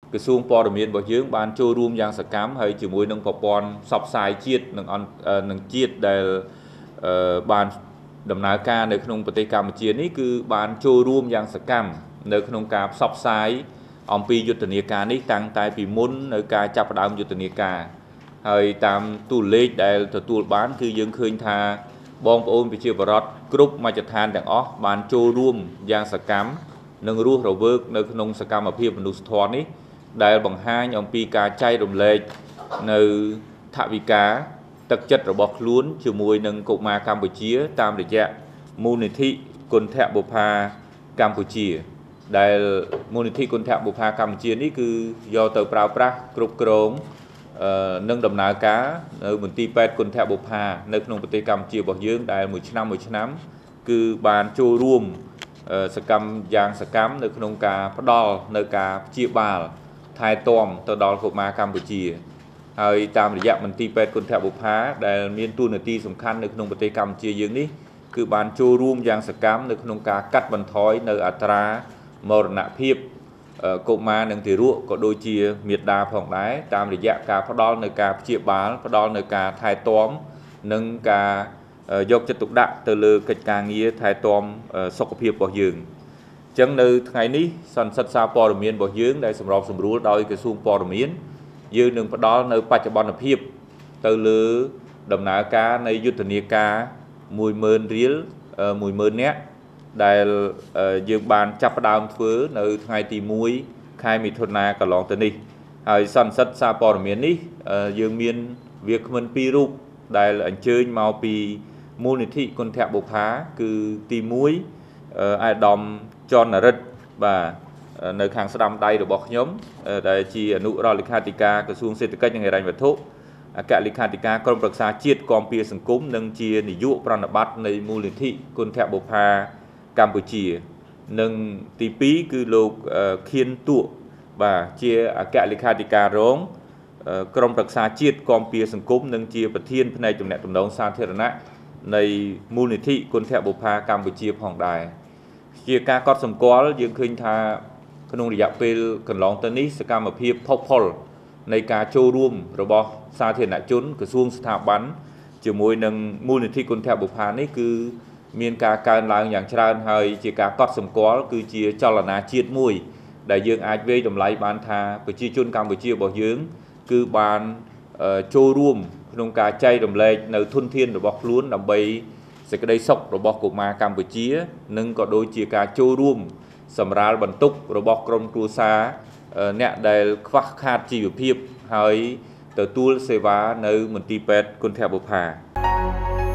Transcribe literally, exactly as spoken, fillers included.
cái xuông bò đầm miên bảo dưỡng ban châu room giang sạc cám hay chỉ môi nâng phò pon sọc sai chiết nâng on nâng chiết để ban đầm ná ca nơi khung bờ tây Campuchia ní cứ ban châu room giang sạc cám nơi khung ca sọc sai ông piยุทธនាការនេះតាំងតែពីមុននៅការចាប់ផ្ដើមយុទ្ធនាការហើយតាមទូលេខដែលទទួលបានគឺយើងឃើញថាបងប្អូនប្រជាពលរដ្ឋគ្រប់មជ្ឈដ្ឋានទាំងអស់បានចូលរួមយ៉ាងសកម្មនិងរស់រវើកនៅក្នុងសកម្មភាពមនុស្សធម៌នេះដែលបង្ហាញអំពីការចែករំលែកនៅថវិកាទឹកចិត្តរបស់ខ្លួនជាមួយនឹងកុមារកម្ពុជាតាមរយៈមូលនិធិគុណធបុប្ផាកម្ពុជាដែលមូលនិធិគុណធបុប្ផាកម្ពុជានេះគឺយកទៅប្រើប្រាស់គ្រប់គ្រងនឹងដំណើរការនៅមន្ទីរពេទ្យគុណធបុប្ផានៅក្នុងប្រទេសកម្ពុជារបស់យើងដែលមួយឆ្នាំមួយឆ្នាំគឺបានចូលរួមសកម្មយ៉ាងសកម្មនៅក្នុងការផ្ដល់នៅការព្យាបាលថែទាំទៅដល់កុមារកម្ពុជាហើយតាមរយៈមន្ទីរពេទ្យគុណធបុប្ផាដែលមានតួនាទីសំខាន់នៅក្នុងប្រទេសកម្ពុជាយើងនេះគឺបានចូលរួមយ៉ាងសកម្មនៅក្នុងការកាត់បន្ថយនៅអត្រាមរណភាពកុមារនិងទារកក៏ដូចជាមាតាផងដែរតាមរយៈការផ្ដល់នៅការព្យាបាលផ្ដល់នៅការថែទាំនិងការយកចិត្តទុកដាក់ទៅលើកិច្ចការងារថែទាំសុខភាពរបស់យើងអញ្ចឹងនៅថ្ងៃនេះសន្និសីទសារព័ត៌មានរបស់យើងដែលសម្របសម្រួលដោយក្រសួងព័ត៌មានយើងនឹងផ្ដល់នៅបច្ចុប្បន្នភាពទៅលើដំណើរការនៃយុទ្ធនាការមួយម៉ឺនរៀលមួយម៉ឺននាក់ដែលយើងបានចាប់ផ្ដើមធ្វើនៅថ្ងៃទីមួយខែមិថុនាកន្លងទៅនេះហើយសន្និសីទសារព័ត៌មាននេះយើងមានវាគ្មិនពីររូបដែលអញ្ជើញមកពីមូលនិធិគុណធបុប្ផាគឺទីមួយអាយដាមចនរិទ្ធបាទនៅខាងស្ដាំដៃរបស់ខ្ញុំដែលជាអនុរដ្ឋលេខាធិការក្រសួងសេដ្ឋកិច្ចនិងហិរញ្ញវត្ថុអគ្គលេខាធិការក្រមប្រឹក្សាជាតិគាំពារសង្គមនិងជានាយកប្រណិប័តនៃមូលនិធិគុណធបុប្ផាកម្ពុជានិងទីពីរគឺលោកខៀនទួបាទជាអគ្គលេខាធិការរងក្រមប្រឹក្សាជាតិគាំពារសង្គមនិងជាប្រធានផ្នែកទំនាក់ទំនងសាធារណៈនៃមូលនិធិគុណធបុប្ផាកម្ពុជាផងដែរជាការកត់សម្គាល់យើងឃើញថាក្នុងរយៈពេលកន្លងទៅនេះសកម្មភាពផុសផុលនៃការចូលរួមរបស់សាធារណជនក្រសួងស្ថាប័នជាមួយនឹងមូលនិធិគុណធបុប្ផានេះគឺមានការកើនឡើងយ៉ាងច្រើនហើយជាការកត់សម្គាល់គឺជាចលនាជាតិមួយដែលយើងអាចវាយតម្លៃបានថាប្រជាជនកម្ពុជារបស់យើងគឺបានចូលរួមក្នុងការចែករំលែកនៅធនធានរបស់ខ្លួនដើម្បីសេចក្តីសុខរបស់កុមារកម្ពុជានិងក៏ដូចជាការចូលរួមសម្រាលបន្ទុករបស់ក្រុមគ្រួសារអ្នកដែលខ្វះខាតជីវភាពហើយទទួលសេវានៅមន្ទីរពេទ្យគុណធបុប្ផា